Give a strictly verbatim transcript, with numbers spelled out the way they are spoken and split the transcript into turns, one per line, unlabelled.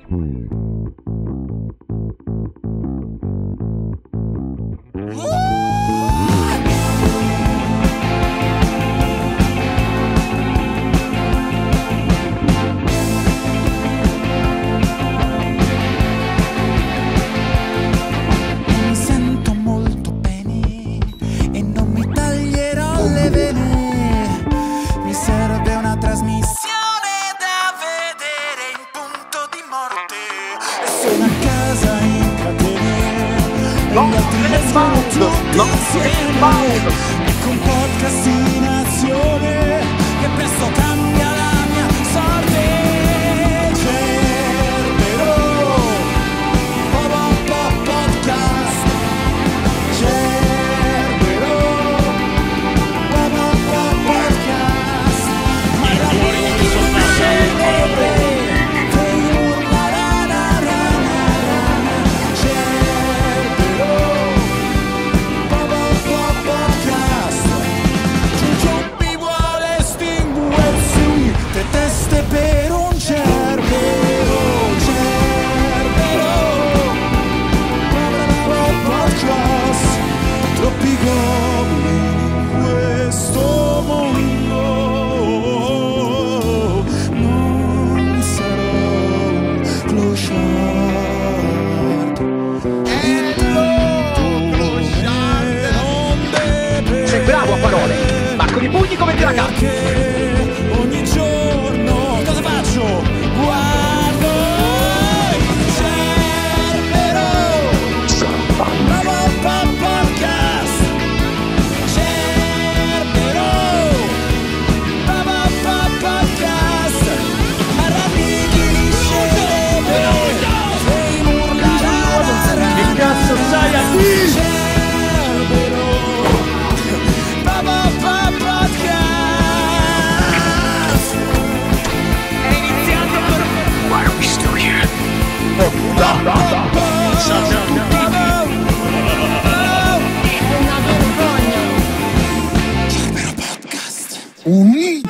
Sono a casa in catene e gli altri restano tutti insieme. Ecco un podcast in azione che presto cambia la mia sorte. Cerbero, po po po podcast. Cerbero, po po po podcast. Ma la vita celebre. Teste per un cerbero, cerbero, podcast, troppi goblin in questo mondo, non sarò un clochard, e non deve.
Sei bravo a parole, ma con i pugni come ti ragazzi.
Ogni giorno cosa faccio? Guardo il cerbero, bravo podcast, cerbero, bravo podcast, arrabbiti di scene, sei urlare,
che cazzo sai a dire?
cerbero, bravo podcast.
No, no, no.
È una vergogna. Cerbero podcast.
Uni.